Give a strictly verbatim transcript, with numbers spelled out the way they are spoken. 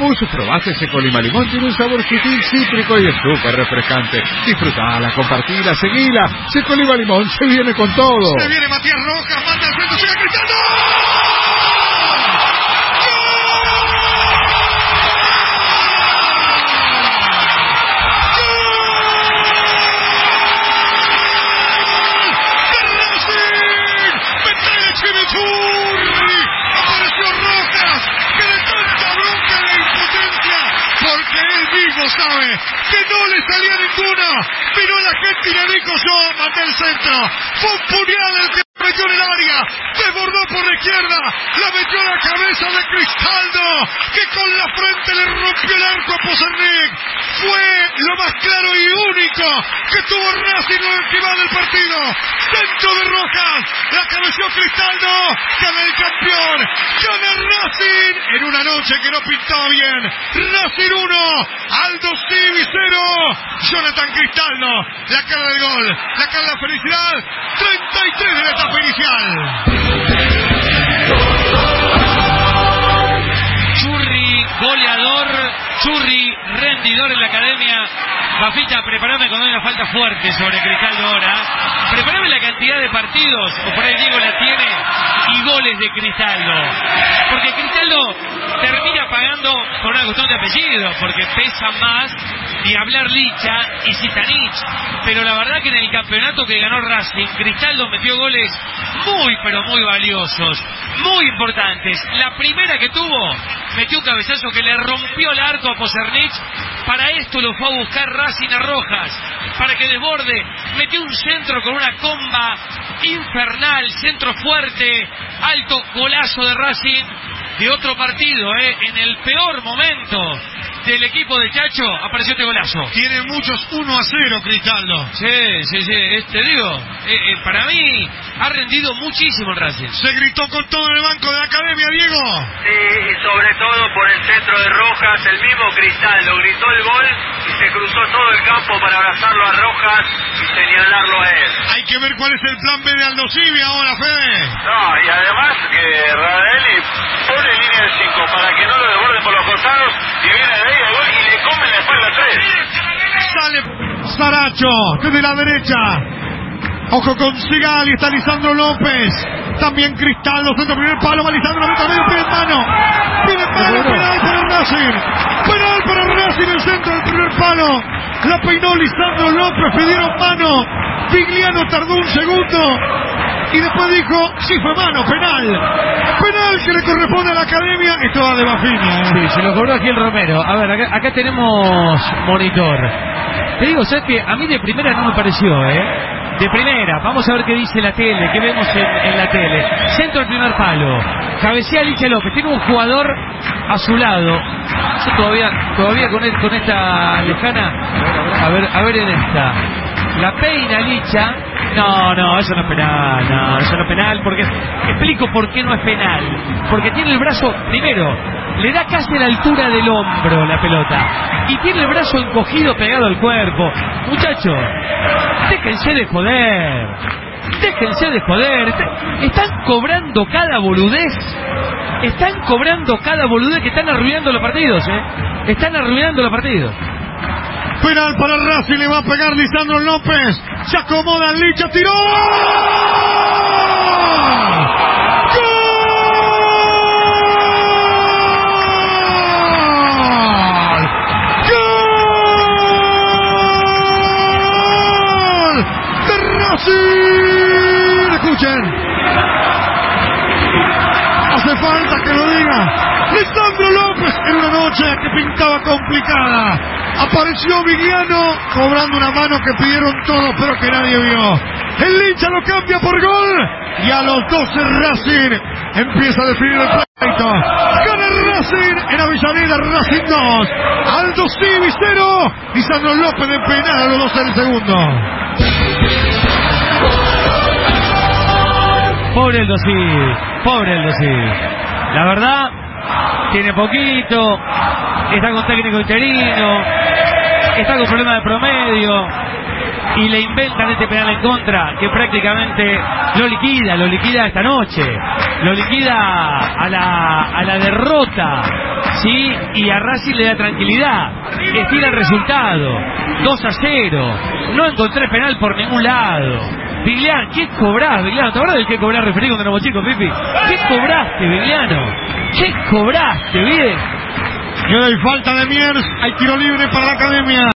Mus, probaste ese Colima Limón, tiene un sabor sutil, cítrico y es súper refrescante. Disfrutala, compartila, seguila. Se Colima Limón se viene con todo. Se viene Matías Rojas, manda al frente, llega Cristiano. Sabe que no le salía ninguna, pero la gente le dijo: yo mandé el centro. Fue un puñal el que metió en el área, desbordó por la izquierda, la metió a la cabeza de Cristaldo, que con la frente le rompió el arco a Pizarnik. Fue lo más claro y único que tuvo Racing en el final del partido. Centro de Rojas, la cabeció Cristaldo, gana el campeón, gana Racing en una noche que no pintaba bien. Racing uno, Aldo Civi cero, Jonathan Cristaldo, la cara del gol, la cara de la felicidad, treinta y tres de la etapa inicial. Churri, goleador, Churri, rendidor en la academia. Bafita, prepárame cuando hay una falta fuerte sobre Cristaldo ahora. Prepárame la cantidad de partidos, o por ahí Diego la tiene, y goles de Cristaldo. Porque Cristaldo termina pagando por una cuestión de apellido, porque pesa más ni hablar Licha y Zitanich. Pero la verdad que en el campeonato que ganó Racing, Cristaldo metió goles muy pero muy valiosos, muy importantes. La primera que tuvo, metió un cabezazo que le rompió el arco a Pizarnik. Para esto lo fue a buscar Racing a Rojas, para que desborde. Metió un centro con una comba infernal, centro fuerte, alto, golazo de Racing. De otro partido, eh, en el peor momento del equipo de Chacho, apareció este golazo. Tiene muchos uno a cero Cristaldo. Sí, sí, sí, eh, te digo, eh, eh, para mí ha rendido muchísimo el Racing. Se gritó con todo en el banco de la academia, Diego. Sí, y sobre todo por el centro de Rojas, el mismo Cristaldo gritó el gol y se cruzó todo el campo para abrazarlo a Rojas y señalarlo a él. Hay que ver cuál es el plan B de Aldo Civi ahora, Fede. No, y además que Radelli pone línea de cinco para que no lo desborden por los costados y viene de ahí el gol y le come la espalda a tres. Sale Saracho desde la derecha. Ojo con Sigali, está Lisandro López. También Cristaldo, centro primer palo, va Lisandro, mete medio, pide en mano. Pide en mano, penal para Racing. Penal para Racing, el centro del primer palo. La peinó Lisandro López, pidieron mano. Vigliano tardó un segundo. Y después dijo, sí fue mano, penal. Penal que le corresponde a la academia. Esto va de Bafinia. ¿eh? Sí, se lo cobró aquí el Romero. A ver, acá, acá tenemos monitor. Te digo, ¿sabes qué? A mí de primera no me pareció, ¿eh? De primera, vamos a ver qué dice la tele, qué vemos en, en la tele. Centro del primer palo, cabecea Licha López, tiene un jugador a su lado. Yo todavía, todavía con, el, con esta lejana, a ver, a ver en esta. La peina Licha. No, no, eso no es penal, no, eso no es penal, porque explico por qué no es penal. Porque tiene el brazo, primero, le da casi a la altura del hombro la pelota, y tiene el brazo encogido pegado al cuerpo. Muchachos, déjense de joder, déjense de joder. Están cobrando cada boludez, están cobrando cada boludez que están arruinando los partidos, eh. Están arruinando los partidos. Penal para Racing, le va a pegar Lisandro López. Se acomoda Licha, tiró. ¡Gol! ¡Gol! ¡De Racing! Escuchen. Hace falta que lo diga Lisandro López en una noche que pintaba complicada. Apareció Vigliano cobrando una mano que pidieron todos pero que nadie vio. El Licha lo cambia por gol y a los doce Racing empieza a definir el pleito. Gana Racing en Avellaneda, Racing dos, Aldo Civi cero, Lisandro López de penal a los doce del segundo. Pobre el Civi, pobre el Civi. La verdad, tiene poquito, está con técnico interino, está con problemas de promedio y le inventan este penal en contra que prácticamente lo liquida, lo liquida esta noche, lo liquida a la, a la derrota Sí, y a Racing le da tranquilidad. Estira el resultado. dos a cero. No encontré penal por ningún lado. Vigliano, ¿qué cobrás, Vigliano? ¿Te acuerdas del que cobrás referido cuando éramos chicos, Pipi? ¿Qué cobraste, Vigliano? ¿Qué cobraste, bien? Queda en falta de Miers. Hay tiro libre para la Academia.